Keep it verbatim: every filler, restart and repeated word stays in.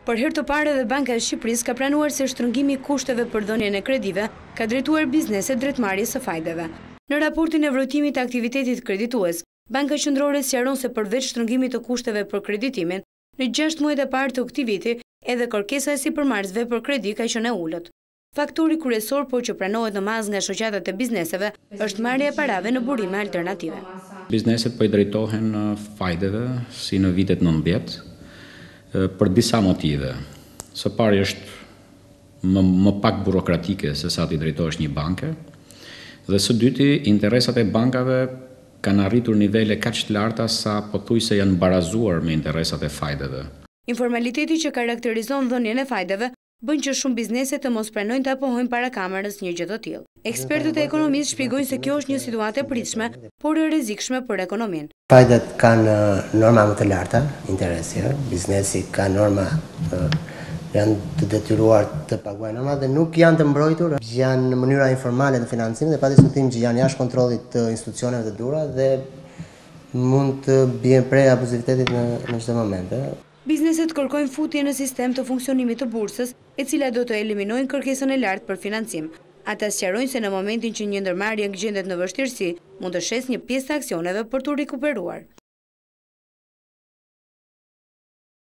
Për herë të parë edhe Banka e Shqipërisë ka pranuar se shtrëngimi i kushteve për dhënien e kredive ka drejtuar bizneset drejt marrjes së fajdeve. Në raportin e vërtetimit të aktivitetit kreditues, Banka Qendrore sqaron se përveç shtrëngimit të kushteve për kreditimin, në gjashtë muajt e parë të këtij viti, edhe kërkesa e sipërmarrësve për kredi ka qenë e ulët. Faktori kryesor por që pranohet në mazë nga shoqatat e bizneseve është marrja e parave në burime alternative. Bizneset po i drejtohen fajdeve si në vitet nëntëdhjetë. Për disa motive. Së pari është më, më pak burokratike se sa ti drejtohesh një banke, dhe së dyti, interesat e bankave kanë arritur nivele kaq të larta sa pothuajse janë barazuar me interesat e fajdeve. Informaliteti që karakterizon dhënien e fajdeve bën që shumë biznese të mos pranojnë të apohojnë para kamerës një gjë të tillë. Ekspertët e ekonomisë shpjegojnë se kjo është një situatë e pritshme, por e rrezikshme për ekonominë. Fajdet kanë norma më të larta, interesi, biznesi ka norma, janë të detyruar të paguajnë norma dhe nuk janë të mbrojtur, janë në mënyra informale të financimit dhe pa diskutim që janë jashtë kontrollit të institucioneve të dhura dhe mund të bien prej abuzivitetit në në çdo moment. Bizneset kërkojnë futje në sistem të funksionimit të bursës, e cila do të eliminojnë kërkesën e lartë për financim. Ata sqarojnë se në momentin që një ndërmarrje gjendet në vështirësi, mund të shes një pjesë të aksioneve për t'u rikuperuar.